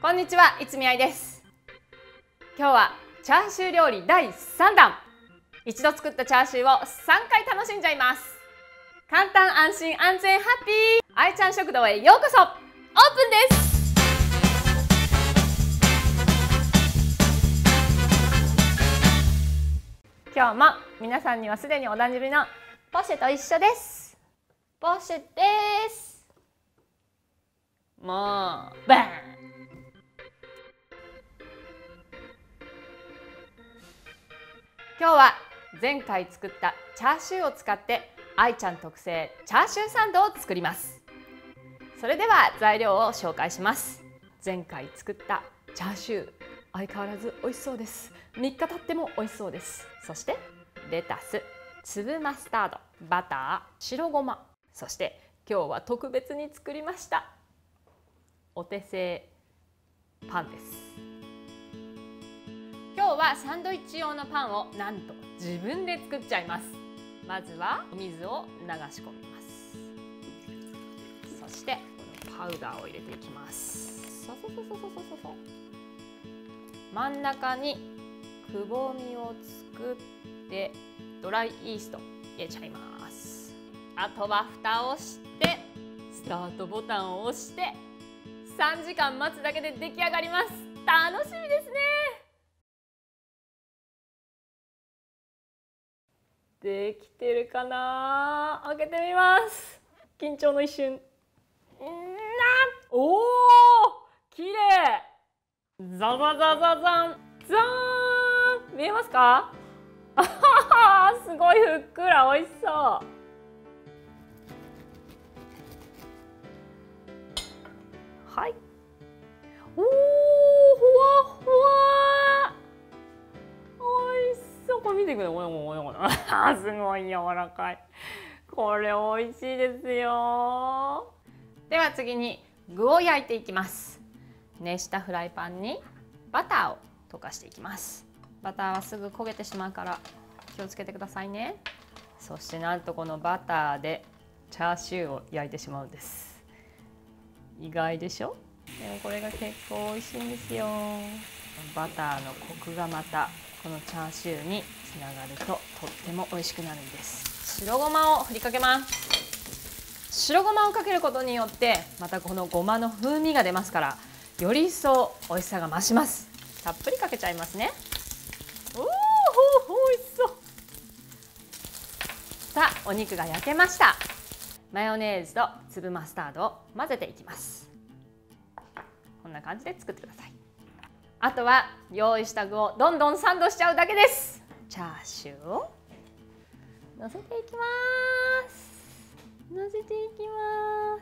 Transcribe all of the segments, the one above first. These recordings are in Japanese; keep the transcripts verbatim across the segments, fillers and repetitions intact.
こんにちは、いつみあいです。今日はチャーシュー料理だいさんだん。一度作ったチャーシューをさんかい楽しんじゃいます。簡単、安心、安全、ハッピーあいちゃん食堂へようこそ。オープンです。今日も皆さんにはすでにおなじみのポシェと一緒です。ポシェです。もうバーン。今日は前回作ったチャーシューを使って愛ちゃん特製チャーシューサンドを作ります。それでは材料を紹介します。前回作ったチャーシュー、相変わらず美味しそうです。みっか経っても美味しそうです。そしてレタス、粒マスタード、バター、白ごま、そして今日は特別に作りましたお手製パンです。今日はサンドイッチ用のパンをなんと自分で作っちゃいます。まずはお水を流し込みます。そしてパウダーを入れていきます。そうそうそうそうそうそうそう。真ん中にくぼみを作ってドライイースト入れちゃいます。あとは蓋をしてスタートボタンを押してさんじかん待つだけで出来上がります。楽しみですね。できてるかな。開けてみます。緊張の一瞬。んーなおお、綺麗。ザザザザザンザーン。見えますか？あはは、すごいふっくら美味しそう。はい。おお、ふわふわ。美味しそう。これ見てください。すごい柔らかい。これ美味しいですよ。では次に具を焼いていきます。熱したフライパンにバターを溶かしていきます。バターはすぐ焦げてしまうから気をつけてくださいね。そしてなんとこのバターでチャーシューを焼いてしまうんです。意外でしょ？でもこれが結構美味しいんですよ。バターのコクがまたこのチャーシューにつながるととっても美味しくなるんです。白ごまを振りかけます。白ごまをかけることによってまたこのごまの風味が出ますからより一層美味しさが増します。たっぷりかけちゃいますね。おお、美味しそう。さあお肉が焼けました。マヨネーズと粒マスタードを混ぜていきます。こんな感じで作ってください。あとは用意した具をどんどんサンドしちゃうだけです。チャーシューをのせていきます。のせていきます。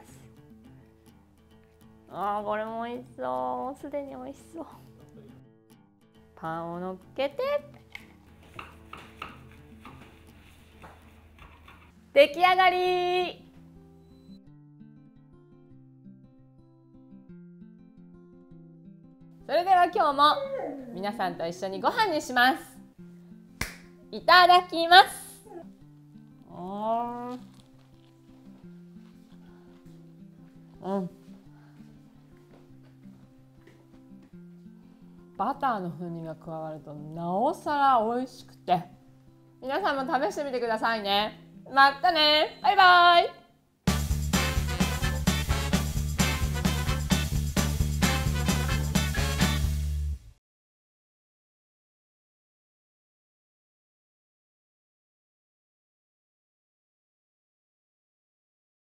ああ、これも美味しそう。もうすでに美味しそう。パンをのっけて出来上がり。それでは今日も皆さんと一緒にご飯にします。いただきます。うん。バターの風味が加わるとなおさら美味しくて、皆さんも試してみてくださいね。またね。バイバイ。